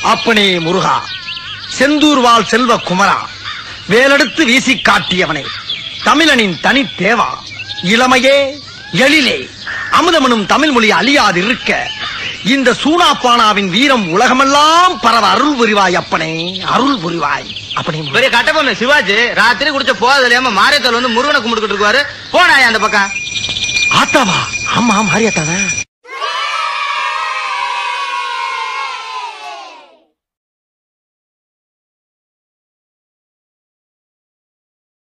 அப்பனே முருகா, செந்தூர் வாழ் செல்வ குமரா, வேலெடுத்து வீசி காட்டியவனே, தமிழனின் தனி தேவா, இளமையே எழிலே அமுதமனும் தமிழ் மொழி அழியாது இருக்க இந்த சூனாப்பானாவின் வீரம் உலகமெல்லாம் பரவ அருள் புரிவாய் அப்பனே, அருள் புரிவாய். அப்படி பெரிய கட்டபொம்மை சிவாஜி ராத்திரி குடிச்ச போதில்லாம மாரியத்தால் வந்து முருகனை கும்பிட்டுக்கிட்டு இருக்காரு. போனாயா அந்த பக்கம்? ஆத்தாவா? ஆமா மாரியாத்தான.